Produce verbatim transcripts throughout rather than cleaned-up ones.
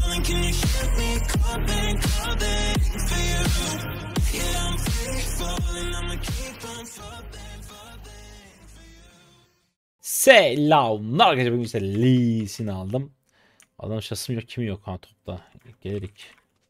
Selamlar arkadaşlar, bugün size Lee Sin'i aldım. Adam şahsım yok, kimi yok ha topta. Gelirik.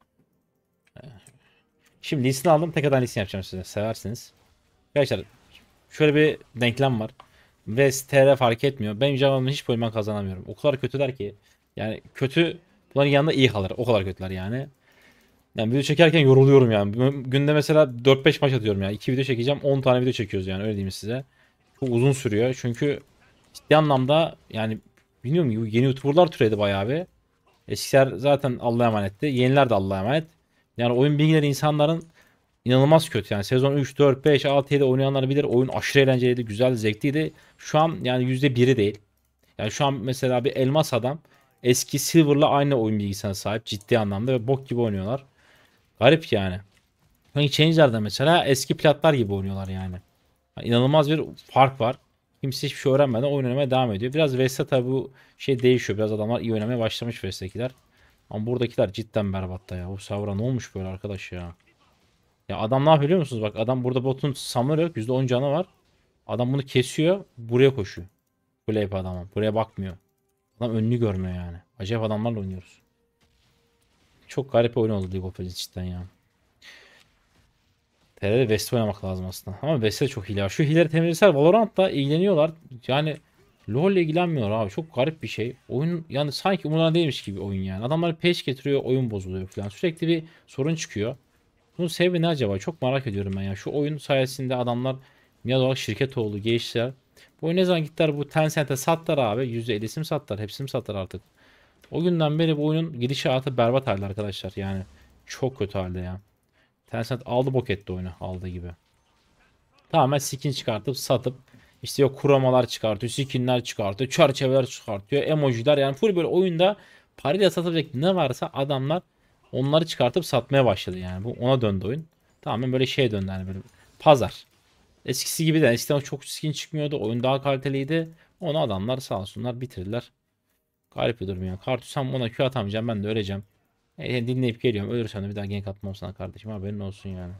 Şimdi Lee Sin'i aldım, tekrardan Lee Sin yapacağım size, seversiniz. Arkadaşlar şöyle bir denklem var. West T R fark etmiyor. Benim cevabımı hiç bölümden kazanamıyorum. O kadar kötüler ki. Yani kötü, bunların yanında iyi kalır. O kadar kötüler yani. Yani video çekerken yoruluyorum yani. Günde mesela dört beş maç atıyorum yani. iki video çekeceğim, on tane video çekiyoruz yani, öyle diyeyim size. Çok uzun sürüyor çünkü ciddi anlamda yani, bilmiyorum, yeni YouTuber'lar türedi bayağı bir. Eskiler zaten Allah'a emanetti. Yeniler de Allah'a emanet. Yani oyun bilgileri insanların inanılmaz kötü. Yani sezon üç, dört, beş, altı, yedi oynayanlar bilir. Oyun aşırı eğlenceliydi, güzel, zevkliydi. Şu an yani yüzde biri değil. Yani şu an mesela bir elmas adam eski Silver'la aynı oyun bilgisine sahip ciddi anlamda ve bok gibi oynuyorlar. Garip yani. Hani Changer'da mesela eski platlar gibi oynuyorlar yani. Yani İnanılmaz bir fark var. Kimse hiçbir şey öğrenmeden oyun oynamaya devam ediyor. Biraz Vesta tabi bu şey değişiyor. Biraz adamlar iyi oynamaya başlamış Vesta'kiler. Ama buradakiler cidden berbatta ya. Bu Savra ne olmuş böyle arkadaş ya. Ya adam ne yapıyor biliyor musunuz? Bak adam burada botun summoner yok. yüzde on canı var. Adam bunu kesiyor. Buraya koşuyor. Böyle yap adamı. Buraya bakmıyor. Adam önünü görmüyor yani. Acayip adamlarla oynuyoruz. Çok garip bir oyun oldu League of Legends cidden ya. T R'de West oynamak lazım aslında. Ama West'e çok hile var. Şu hileleri temizleseler Valorant'la ilgileniyorlar. Yani LoL ile ilgilenmiyor abi. Çok garip bir şey. Oyun yani sanki umurlarında değilmiş gibi oyun yani. Adamlar patch getiriyor, oyun bozuluyor falan. Sürekli bir sorun çıkıyor. Bunun sebebi ne acaba? Çok merak ediyorum ben ya. Şu oyun sayesinde adamlar dünya olarak şirket oldu, gençler. Bu oyun ne zaman gittiler bu Tencent'e sattılar abi. yüzde ellisi mi sattılar? Hepsini mi sattılar artık? O günden beri bu oyunun gidişatı berbat halde arkadaşlar. Yani çok kötü halde ya. Tencent aldı bok etti oyunu aldığı gibi. Tamamen skin çıkartıp satıp işte yok kuromalar çıkartıyor, skinler çıkartıyor, çerçeveler çıkartıyor, emojiler, yani full böyle oyunda parayla satacak ne varsa adamlar onları çıkartıp satmaya başladı yani. Bu ona döndü oyun. Tamamen böyle şey döndü yani, böyle pazar. Eskisi gibi de eskiden çok skin çıkmıyordu. Oyun daha kaliteliydi. Onu adamlar sağ olsunlar bitirdiler. Garip bir durum ya. Kartusam ona Q atamayacağım, ben de öleceğim. E, dinleyip geliyorum. Ölürsem de bir daha gank atmam sana kardeşim, haberin olsun yani.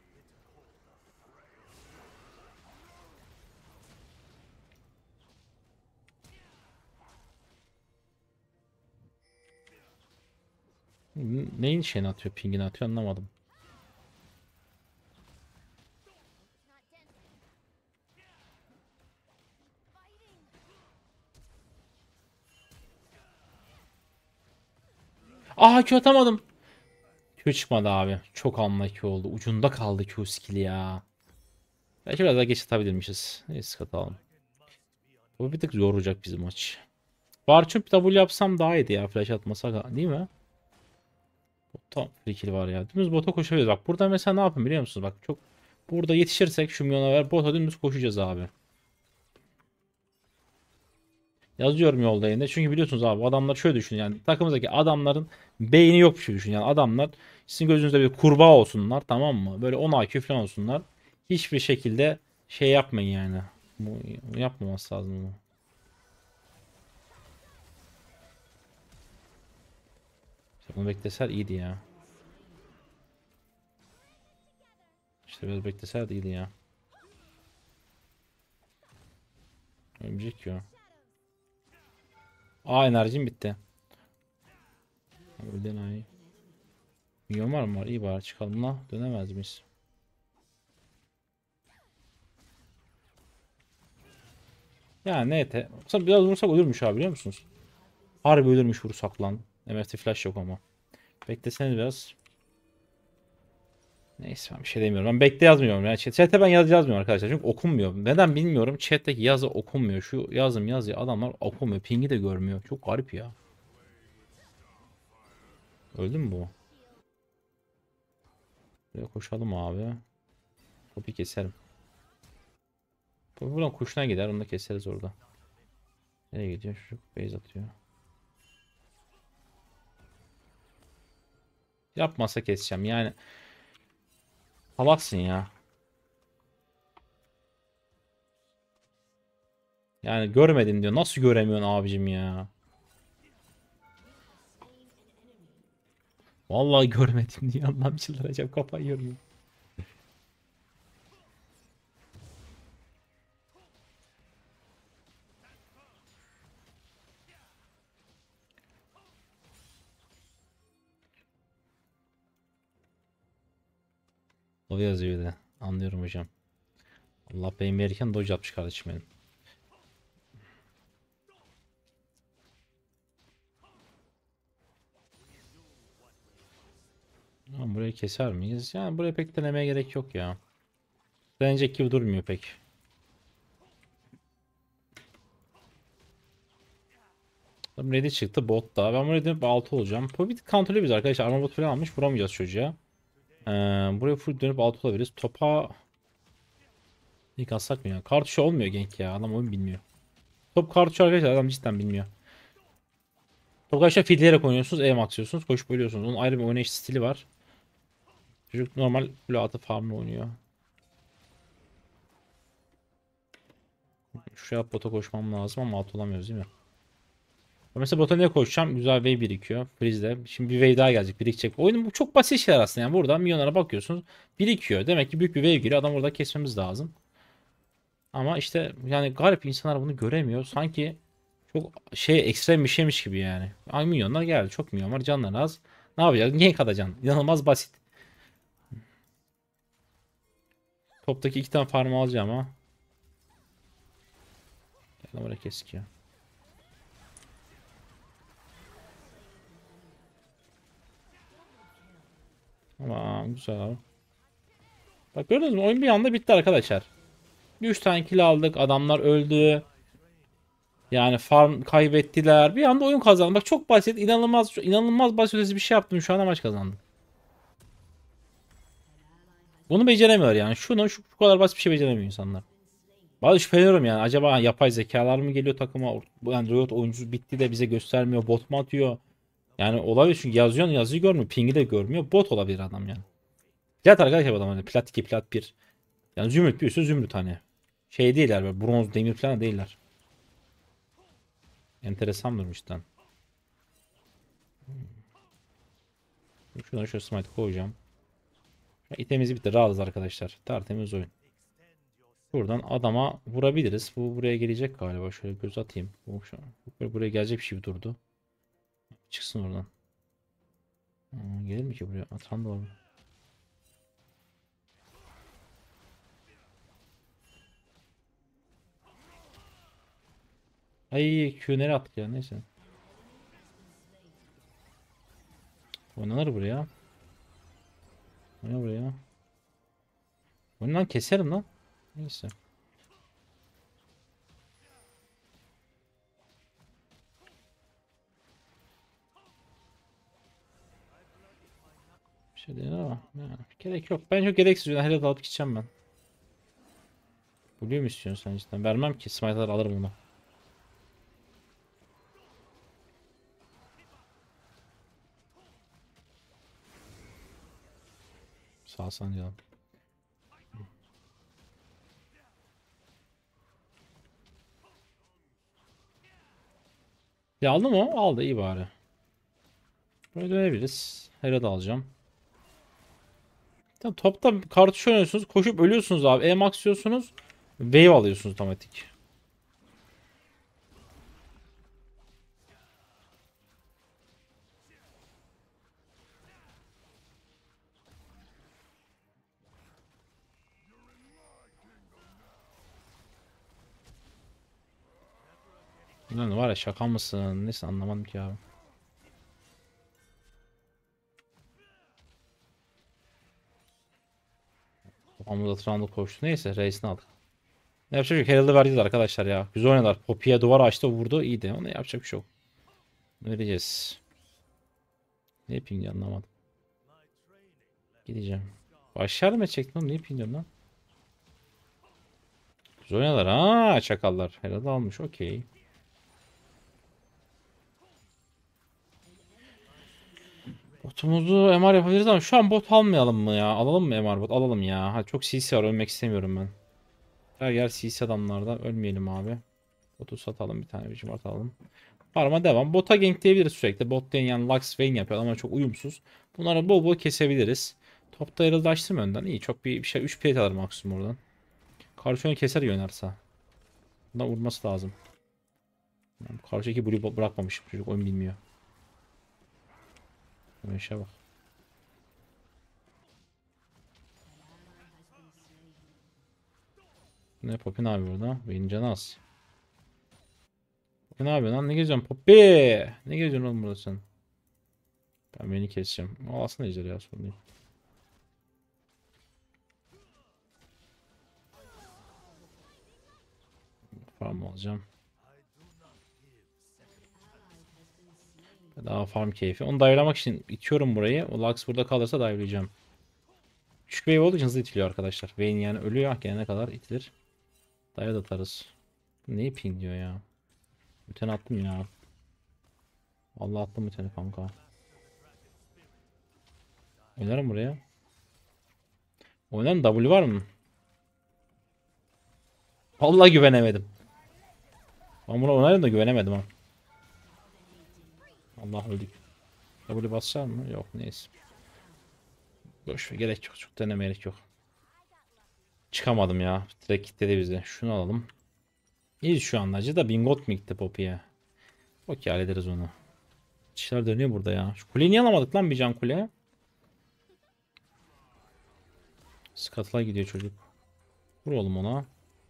Neyin şeyini atıyor, pingini atıyor, anlamadım. Aha, Q atamadım. Q çıkmadı abi. Çok unlucky oldu. Ucunda kaldı Q skill'i ya. Belki biraz daha geç atabilirmişiz. Neyse atalım. Bu bir tık yoracak bizim maç. Barçup W yapsam daha iyiydi ya. Flash atmasak değil mi? Tam free kill var ya. Dümdüz bota koşabiliriz. Bak burada mesela ne yapın biliyor musunuz? Bak çok burada yetişirsek şu milyona ver, bota dümdüz koşacağız abi. Yazıyorum yolda yine. Çünkü biliyorsunuz abi, adamlar şöyle düşün yani, takımızdaki adamların beyni yok bir şey düşün yani. Adamlar sizin gözünüzde bir kurbağa olsunlar, tamam mı? Böyle on I Q falan olsunlar. Hiçbir şekilde şey yapmayın yani. Bu, bu yapmaması lazım bunu. İşte bunu bekleser iyiydi ya. İşte biraz bekleser de iyiydi ya. Ölmeyecek ki o. Aa, enerjim bitti. Öldün ay. Milyon var mı var? İyi, bari çıkalım la. Dönemez miyiz? Ya ne ete. Aslında biraz vursak ölürmüş abi, biliyor musunuz? Harbi ölürmüş vursak lan. M F T flash yok ama. Bekleseniz biraz. Neyse, ben bir şey demiyorum. Ben bekle yazmıyorum ya. Chat, chat'e ben yazı yazmıyorum arkadaşlar. Çünkü okunmuyor. Neden bilmiyorum. Chat'teki yazı okunmuyor. Şu yazım yazıyor. Adamlar okumuyor. Ping'i de görmüyor. Çok garip ya. Öldü mü bu? Buraya koşalım abi. Topu keserim. Topu buradan kuşuna gider. Onu da keseriz orada. Nereye gidiyor? Çocuk base atıyor. Yapmasa keseceğim. Yani salaksın ya. Yani görmedin diyor. Nasıl göremiyorsun abicim ya? Vallahi görmedim diye Allah'ım çıldıracağım, kafayı yiyorum. O yazıyor bir de. Anlıyorum hocam. Allah benim verirken dodge atmış kardeşim benim. Ama burayı keser miyiz? Yani buraya pek denemeye gerek yok ya. Deneyecek gibi durmuyor pek. Tam ready çıktı bot da. Ben buraya dönüp altı olacağım. Bu bir kontrolü biz arkadaşlar. Armor bot falan almış. Vuramayacağız çocuğa. Ee, buraya full dönüp altı olabiliriz. Topa ilk atsak mı ya? Kartuşu olmuyor genk ya. Adam oyun bilmiyor. Top kartuşu arkadaşlar adam cidden bilmiyor. Top kartuşa feedleyerek oynuyorsunuz. E maxlıyorsunuz. Koşup ölüyorsunuz. Onun ayrı bir oynayış stili var. Çocuk normal full atı farmla oynuyor. Şuraya bota koşmam lazım ama alt olamıyoruz değil mi? Mesela bota ne koşacağım? Güzel wave birikiyor. Freeze'de. Şimdi bir wave daha gelecek. Birikecek. Oyunun bu çok basit şeyler aslında. Yani burada milyonlara bakıyorsunuz. Birikiyor. Demek ki büyük bir wave geliyor. Adam orada kesmemiz lazım. Ama işte yani garip insanlar bunu göremiyor. Sanki çok şey ekstrem bir şeymiş gibi yani. Ay milyonlar geldi. Çok milyon var. Canları az. Ne yapacağız? Niye kadacaksın? İnanılmaz basit. Toptaki iki tane farm alacağım ama. Gel oraya kesik ya. Tamam güzel abi. Bak gördünüz mü? Oyun bir anda bitti arkadaşlar. üç tane kill aldık. Adamlar öldü. Yani farm kaybettiler. Bir anda oyun kazandı. Bak çok basit, inanılmaz inanılmaz basit ötesi bir şey yaptım. Şu anda maç kazandım. Bunu beceremiyor yani. Şunu şu, şu kadar basit bir şey beceremiyor insanlar. Bazı şüpheleniyorum yani. Acaba yapay zekalar mı geliyor takıma? Yani Riot oyuncusu bitti de bize göstermiyor. Bot mu atıyor? Yani olabilir çünkü yazıyorsun yazıyı görmüyor. Ping'i de görmüyor. Bot olabilir adam yani. Plat arkadaşlar bu adam hani. Plat iki, plat bir. Yani zümrüt bir üstü zümrüt hani. Şey değiller böyle bronz, demir falan değiller. Enteresan durmuştan. Şuradan şöyle smite koyacağım. İtemizi bitti. Rahatız arkadaşlar. Tertemiz oyun. Buradan adama vurabiliriz. Bu buraya gelecek galiba. Şöyle göz atayım. Bu şu an buraya gelecek bir şey durdu. Çıksın oradan. Aa, gelir mi ki buraya? Atan da olur. Ay Q nereye attık ya neyse. Oynanır buraya. Oyna buraya. Oyundan keserim lan. Neyse. Bir şey değil ama yani, gerek yok. Ben çok gereksiz. Herhalde alıp gideceğim ben. Blue mu istiyorsun sen cidden? Vermem ki. Smite'lar alırım bunu. Sağ san canım. Ya aldı mı? Aldı iyi bari. Böyle dönebiliriz. Herald alacağım. Tamam, topta kartuş oynuyorsunuz. Koşup ölüyorsunuz abi. E-max yiyorsunuz. Wave alıyorsunuz otomatik. Lan var ya şaka mısın? Neyse anlamadım ki abi. Kafamıza Trundle koştu. Neyse reisini aldık. Ne yapacak bir şey yok. Herald'ı verdiler arkadaşlar ya. Güzel oynadılar. Poppy'ye duvar açtı vurdu. İyiydi. Ona yapacak bir şey yok. Vereceğiz. Ne yapayım diye anlamadım. Gideceğim. Başlar mı çektim lan? Ne yapayım diyorum lan? Güzel oynadılar. Ha çakallar. Herald almış. Okey. Botumuzu M R yapabiliriz ama şu an bot almayalım mı ya? Alalım mı M R bot? Alalım ya. Ha, çok C C var. Ölmek istemiyorum ben. Her yer C C adamlarda. Ölmeyelim abi. Botu satalım. Bir tane biçim atalım. Farma devam. Bota gankleyebiliriz sürekli. Bot lane yani Lux Vayne yapıyor ama çok uyumsuz. Bunları bol bol kesebiliriz. Topta Herald'ı açtım önden. İyi, çok bir, bir şey. üç plate alır maksimum oradan. Karşı oyunu keser yönerse. Bundan vurması lazım. Karşı iki blue bırakmamış. Çocuk oyun bilmiyor. Bu işe bak. Ne Poppy ne yapıyor orada? Benim canı az. Poppy ne yapıyor lan? Ne geziyorsun Poppy? Ne geziyorsun oğlum burada sen? Ben beni keseceğim. O aslında ejder ya, sorun değil. Farm alacağım. Daha farm keyfi. Onu dive'lamak için itiyorum burayı. O Lux burada kalırsa dive'layacağım. Küçük wave olduğu için hızlı itiliyor arkadaşlar. Vayne yani ölüyor. Gelene kadar itilir. Dive da atarız. Neyi ping diyor ya? Müten attım ya. Allah attım müteni kanka. Oynarım buraya. Oynarım, W var mı? Vallahi güvenemedim. Ben buna oynarım da güvenemedim ha. Allah, öldük. W basar mı? Yok, neyse. Boş ver, gerek yok. Çok denemeye gerek yok. Çıkamadım ya. Direkt kilitledi bizi. Şunu alalım. İyi şu anda. Acı da bingot mu gitti Poppy'ye? Okey, hallederiz onu. İşler dönüyor burada ya. Şu kuleyi niye alamadık lan, bir can kule? Scuttle'a gidiyor çocuk. Vur oğlum ona.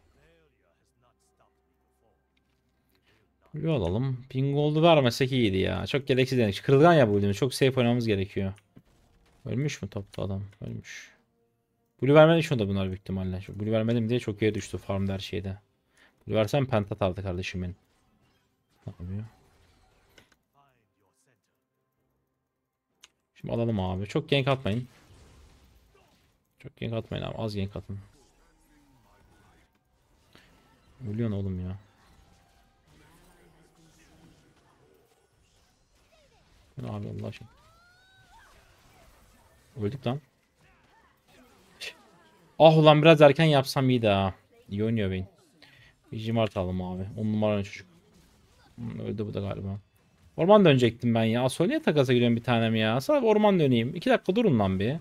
Kuleyi alalım. Bingold'u vermesek iyiydi ya. Çok gereksiz dedik. Kırılgan ya bu ülümüz. Çok safe oynamamız gerekiyor. Ölmüş mü topta adam? Ölmüş. Blue vermedi şu anda bunlar büyük ihtimalle. Şu Blue vermedim diye çok yere düştü farmda, her şeyde. Blue versem penta atardı kardeşim benim. Ne yapıyor? Şimdi alalım abi. Çok gank atmayın. Çok gank atmayın abi. Az gank atın. Ölüyorsun oğlum ya. Ne abi Allah aşkına. Öldük lan. Ah ulan, biraz erken yapsam iyiydi ha. İyi oynuyor beyin. Bir Jimart alalım abi. on numaralı çocuk. Hmm, öldü bu da galiba. Orman dönecektim ben ya. Asol niye takasa giriyorum bir tanem ya. Sadece orman döneyim. iki dakika durun lan bir.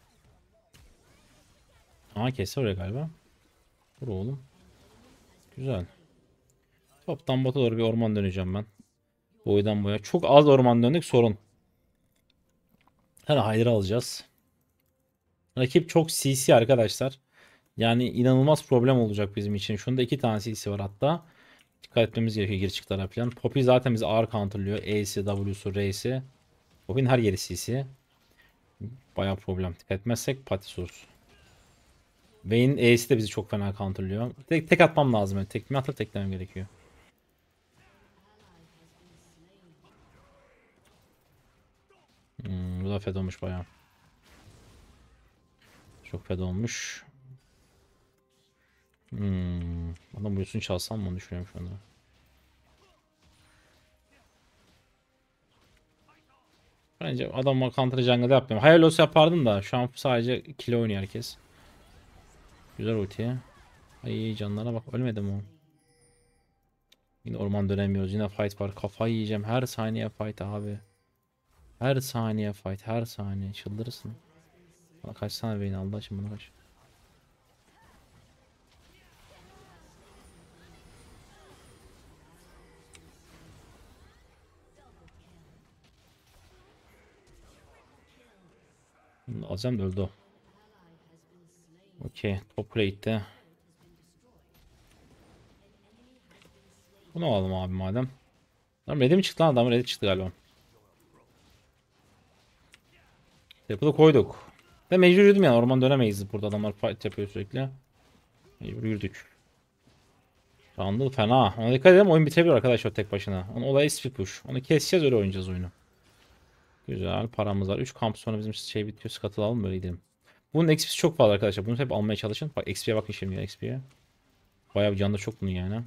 Aha, kesse oraya galiba. Dur oğlum. Güzel. Toptan bota doğru bir orman döneceğim ben. Boydan boya. Çok az orman döndük, sorun. Her Hydra'ı alacağız. Rakip çok C C arkadaşlar. Yani inanılmaz problem olacak bizim için. Şunda iki tane C C var hatta. Dikkat etmemiz gerekiyor geri çıktılar falan. Poppy zaten bizi ağır counterlıyor. E'si, W'su, R'si. Poppy'nin her yeri C C. Bayağı problem. Dikkat etmezsek pati source. Vayne'in E'si de bizi çok fena counterlıyor. Tek, tek atmam lazım. Yani. Tekme atıp teklemem gerekiyor. Hmm, bu da fed olmuş bayağı. Çok fed olmuş. Hmm. Adam buyursun çalsam mı onu düşünüyorum şu anda. Bence adam counter jungle'da yapmıyorum. Hayal olsa yapardım da şu an sadece kill oynuyor herkes. Güzel ulti. Ay canlara bak, ölmedim o. Yine orman dönemiyoruz. Yine fight var. Kafayı yiyeceğim. Her saniye fight abi. Her saniye fight. Her saniye. Çıldırırsın. Bana kaçsana beyni, Allah için bana kaç. Bunu alacağım da öldü o. Okey. Top plate'de. Bunu alalım abi madem. Lan ready mi çıktı lan, adam ready çıktı galiba. Yapıda koyduk. Ve mecbur yürüdüm yani, orman dönemeyiz burada, adamlar fight yapıyor sürekli. Mecbur yürüdük. Şu anda fena. Ona dikkat edelim, oyun bitebilir arkadaşlar tek başına. Onun olayı speed push. Onu keseceğiz, öyle oynayacağız oyunu. Güzel, paramız var. üç kamp sonra bizim şey bitiyor. Scuttle alalım, böyle gidelim. Bunun X P'si çok fazla arkadaşlar. Bunu hep almaya çalışın. Bak X P'ye bakın şimdi ya, X P'ye. Bayağı bir canlı çok bunun yani.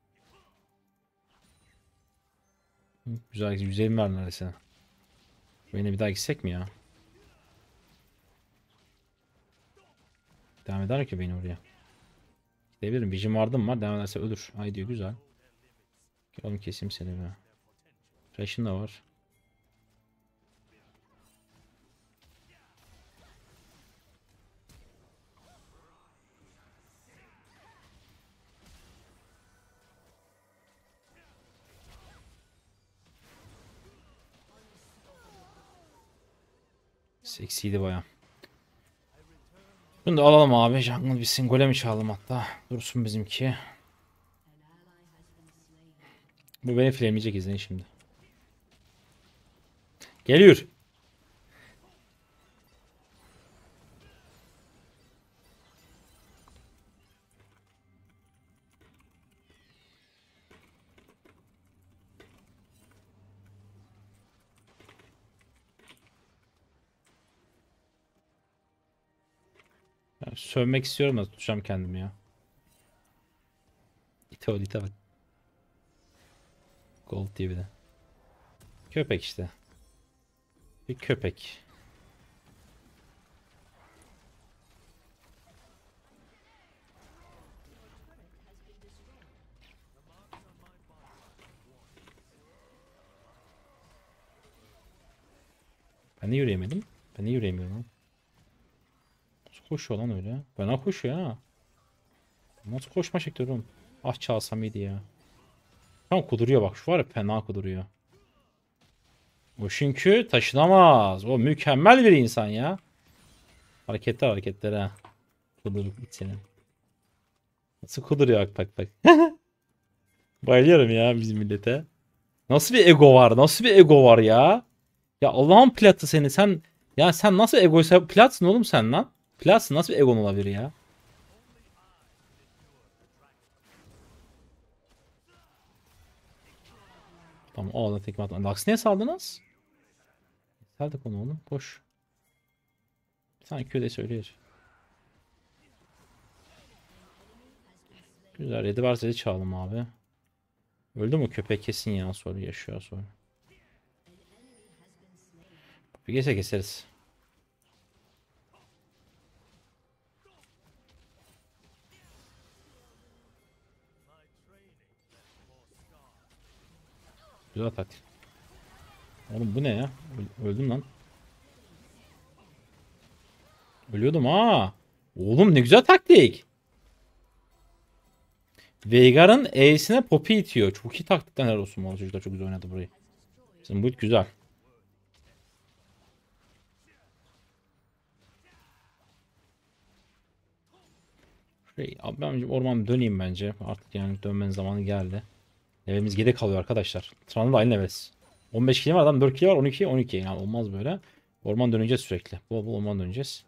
Güzel, yüz elli var neredeyse. Yine bir daha gitsek mi ya? Devam eder ki beni oraya. Gidebilirim. Vision vardım var. Devam ederse ölür. Ay diyor, güzel. Gel oğlum, keseyim seni be. Flash'ın da var. Eksiydi baya. Bunu da alalım abi. Jungle bitsin. Golem çalalım hatta. Dursun bizimki. Bu beni flameyecek, izleyin şimdi. Geliyor. Yani sövmek istiyorum da tutacağım kendimi ya. İte ol ite bak. Gold diye bir de. Köpek işte. Bir köpek. Ben de yürüyemedim. Ben de yürüyemiyorum lan. Nasıl koşuyor lan öyle? Bana koşuyor ha. Nasıl koşma şekli oğlum? Ah çalsam iyiydi ya. Tam kuduruyor bak, şu var ya, fena kuduruyor. O çünkü taşınamaz. O mükemmel bir insan ya. Hareketler hareketler ha. Kuduruk git senin. Nasıl kuduruyor bak bak bak. Bayılıyorum ya bizim millete. Nasıl bir ego var? Nasıl bir ego var ya? Ya Allah'ın platı seni, sen ya sen nasıl egoysa platsın oğlum sen lan. Platsın, nasıl bir egon olabilir ya? Tamam, o da tekme atma. Lux niye saldınız? Saldık onu oğlum. Koş. Sanki öyle söylüyor. Güzel. Yedi var, zedi çalalım abi. Öldü mü köpek, kesin ya, sonra yaşıyor sonra. Bir gese keseriz. Güzel taktik. Oğlum bu ne ya? Öl- öldüm lan. Ölüyordum ha. Oğlum ne güzel taktik. Veigar'ın E'sine Poppy itiyor. Çok iyi taktikten, helal olsun. O çocuklar çok güzel oynadı burayı. Bizim bu güzel. Şey, abi ben orman döneyim bence. Artık yani dönmenin zamanı geldi. Evimiz geri kalıyor arkadaşlar. Trundle da aynı levels. on beş kill var, adam dört kill var, on iki on iki. Yani olmaz böyle. Orman döneceğiz sürekli. Bol bol orman döneceğiz.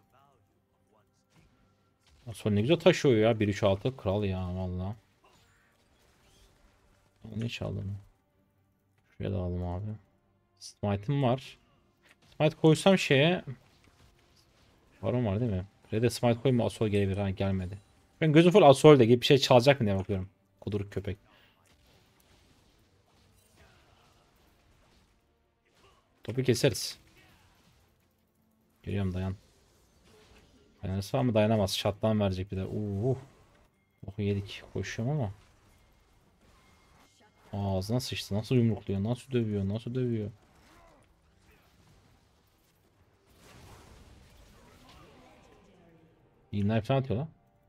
Sonra ne güzel taşıyor ya. bir üç altı kral ya valla. Ne çaldım? Şuraya da alalım abi. Smite'ım var. Smite koysam şeye. Baron var değil mi? Red'e smite koyma, Asol gelebilir. Ha, gelmedi. Ben gözüm full Asol'de gibi bir şey çalacak mı diye bakıyorum. Kuduruk köpek. Topu keseriz. Geliyorum, dayan. Dayanırsa ama dayanamaz. Shutdown verecek bir de. Uh. Oku yedik. Koşuyorum ama. Ağzına sıçtı. Nasıl yumrukluyor? Nasıl dövüyor? Nasıl dövüyor? Ignite falan atıyor lan.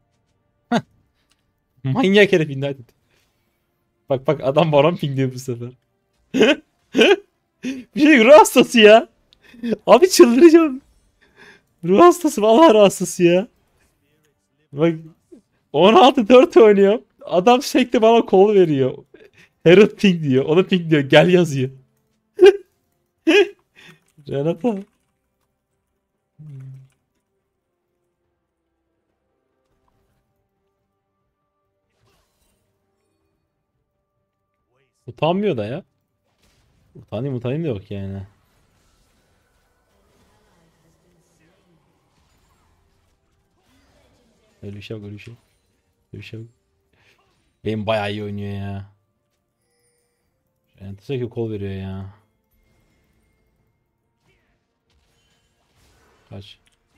Manyak herif Ignite. Bak bak, adam Baron ping diyor bu sefer. Bir şey, ruh hastası ya. Abi çıldıracağım. Ruh hastası, vallahi ruh hastası ya. Bak, on altı dört oynuyor. Adam sürekli bana kol veriyor. Herald ping diyor. Ona ping diyor. Gel yazıyor. Renata. Utanmıyor da ya. Utanayım utanayım da yok yani. Öyle bir şey yok, öyle bir şey yok. Öyle bir şey yok. Benim bayağı iyi oynuyor ya. Renata sürekli kol veriyor ya. Kaç.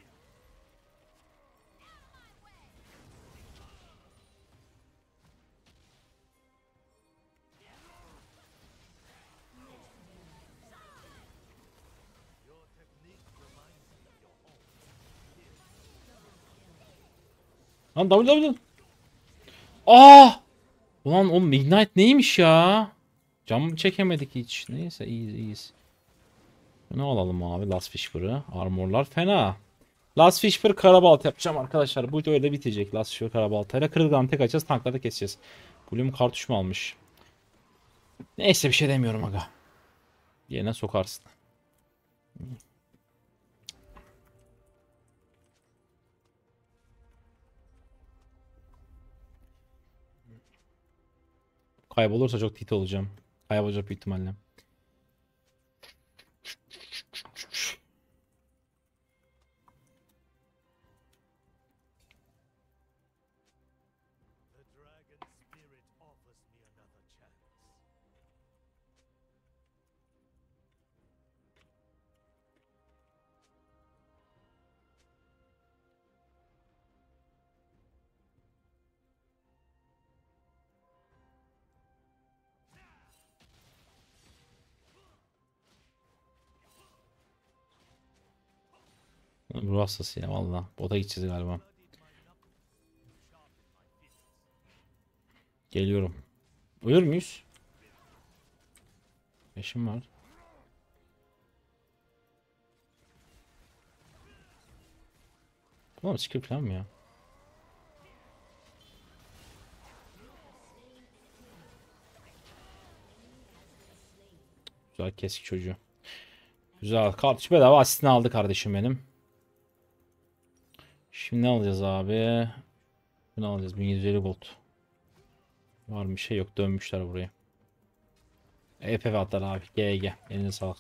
Lan W W. Ah! Ulan oğlum Ignite neymiş ya? Cam çekemedik hiç. Neyse, iyiyiz iyiyiz. Şunu alalım abi. Last Whisper'ı. Armorlar fena. Last Whisper karabalta yapacağım arkadaşlar. Bu öyle bitecek. Last Whisper karabaltayla. Kırılgan tek açacağız. Tanklarda keseceğiz. Bloom kartuş mu almış? Neyse bir şey demiyorum aga. Yerine sokarsın. Kaybolursa çok tilt olacağım. Kaybolacak büyük ihtimalle. Ruh hastası ya valla. Bota gideceğiz galiba. Geliyorum. Uyur muyuz? Beşim var. Tamam skill falan mı ya? Güzel kesik çocuğu. Güzel. Kartuş bedava asistini aldı kardeşim benim. Şimdi ne alacağız abi? Bunu alacağız. bin yüz elli gold. Var bir şey yok. Dönmüşler buraya. E P F atlar abi. G G. Eline sağlık.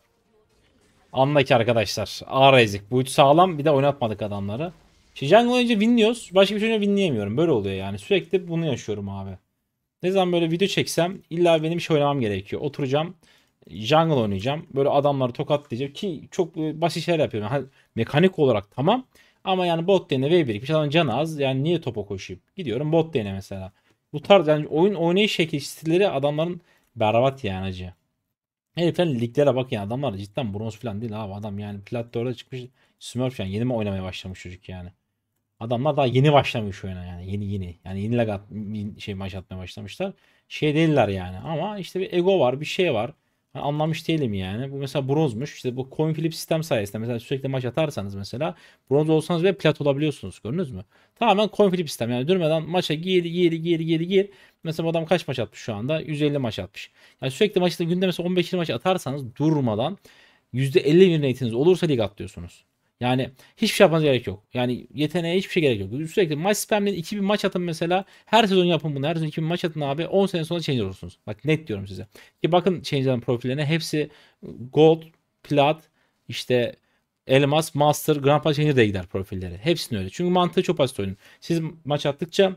Anla ki arkadaşlar. Ağır ezik. Bu üç sağlam. Bir de oynatmadık adamları. Şimdi jungle oynayınca winliyoruz. Başka bir şey oynayınca winleyemiyorum. Böyle oluyor yani. Sürekli bunu yaşıyorum abi. Ne zaman böyle video çeksem illa benim bir şey oynamam gerekiyor. Oturacağım. Jungle oynayacağım. Böyle adamları tokatlayacağım. Ki çok basit şeyler yapıyorum. Yani mekanik olarak tamam. Ama yani bot lane'e wave birikmiş. Adamın canı az. Yani niye topa koşayım? Gidiyorum bot lane'e mesela. Bu tarz yani oyun oynayış şekli stilleri adamların berbat yani acı. Herifler liglere bak yani adamlar cidden bronz falan değil abi. Adam yani plat dörde çıkmış Smurf yani yeni mi oynamaya başlamış çocuk yani. Adamlar daha yeni başlamış oyuna yani. Yeni yeni. Yani yeni lag at, şey maç atmaya başlamışlar. Şey değiller yani. Ama işte bir ego var, bir şey var. Ben anlamış değilim yani. Bu mesela bronzmuş. İşte bu coin flip sistem sayesinde mesela sürekli maç atarsanız mesela bronz olsanız ve plat olabiliyorsunuz. Gördünüz mü? Tamamen coin flip sistem. Yani durmadan maça gir gir gir gir gir. Mesela bu adam kaç maç atmış şu anda? yüz elli maç atmış. Yani sürekli maçta günde mesela on beş yirmi maç atarsanız durmadan yüzde elli win rate'iniz olursa lig atlıyorsunuz. Yani hiçbir şey yapmanız gerek yok. Yani yeteneğe hiçbir şey gerek yok. Sürekli maç spamleyin iki bin maç atın mesela. Her sezon yapın bunu. Her sezon iki bin maç atın abi. on sene sonra change olursunuz. Bak net diyorum size. Ki bakın change'lerin profillerine hepsi gold, plat, işte elmas, master, grandpa changer de gider profilleri. Hepsini öyle. Çünkü mantığı çok basit oyunun. Siz maç attıkça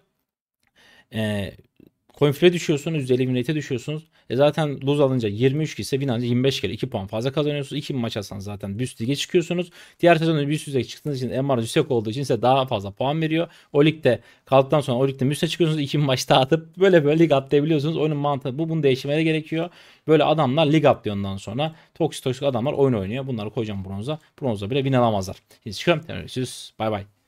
e, coin flip'e düşüyorsunuz. yüz elli win rate'e düşüyorsunuz. E zaten lose alınca yirmi üç ise win alınca yirmi beş kere iki puan fazla kazanıyorsunuz. iki maç atsanız zaten bir üst lige çıkıyorsunuz. Diğer sezonda bir üst lige çıktığınız için M R yüksek olduğu için size daha fazla puan veriyor. O ligde kaldıktan sonra o ligde üste çıkıyorsunuz. iki maç daha atıp böyle böyle lig atlayabiliyorsunuz. Oyunun mantığı bu. Bunu değiştirmeye gerekiyor. Böyle adamlar lig atlıyor ondan sonra. Toksik toksik adamlar oyun oynuyor. Bunları koyacağım bronza. Bronza bile win alamazlar. Şimdi çıkıyorum. Görüşürüz. Bay bay.